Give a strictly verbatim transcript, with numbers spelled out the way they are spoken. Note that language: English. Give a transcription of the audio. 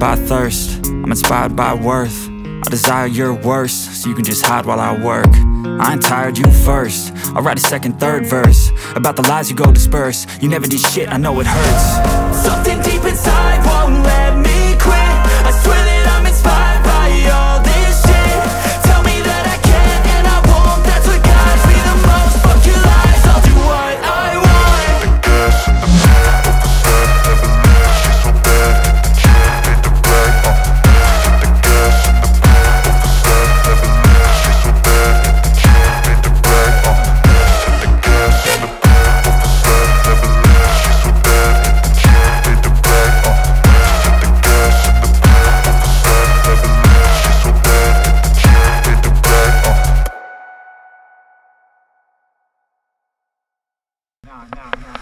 by thirst, I'm inspired by worth. I desire your worst, so you can just hide while I work. I ain't tired, you first. I'll write a second, third verse about the lies you go disperse. You never did shit, I know it hurts. Something deep inside won't let me quit. I swear that I'm inspired by all this shit. Tell me that I can and I won't. That's what guides me the most. Fuck your lies, I'll do what I want. The gas in the back of the set. Never leave, she's so bad that you made the brag. Uh, the gas in the back of the set. Never leave, she's so bad that you made the brag. Uh, the gas in the back of the set. Never leave, she's so bad that you made the brag. Uh, the gas in the back of the set. Never leave, she's so bad that you made the brag. Uh. Nah, nah, nah.